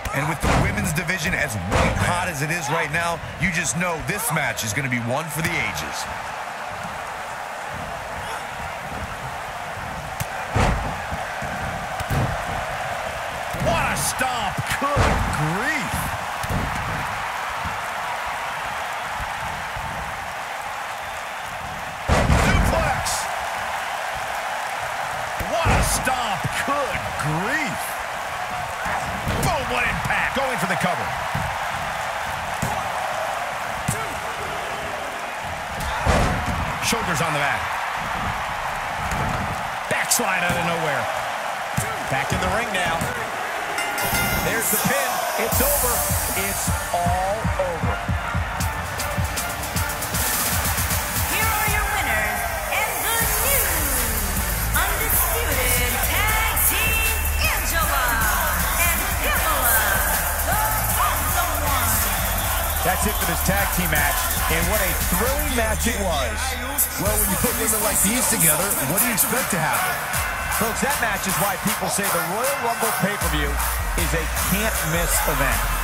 And with the women's division as white hot as it is right now, you just know this match is going to be one for the ages. What a stomp. Good grief. Suplex. What a stomp. Good grief. Boom, what impact. Going for the cover. Shoulders on the mat. Backslide out of nowhere. Back in the ring now. There's the pin. It's over. It's all over. Here are your winners and the new undisputed tag team, Angela and Pamela, the Awesome One. That's it for this tag team match, and what a thrilling match it was. Well, when you put women like these together, what do you expect to happen? Folks, that match is why people say the Royal Rumble pay-per-view is a can't-miss event.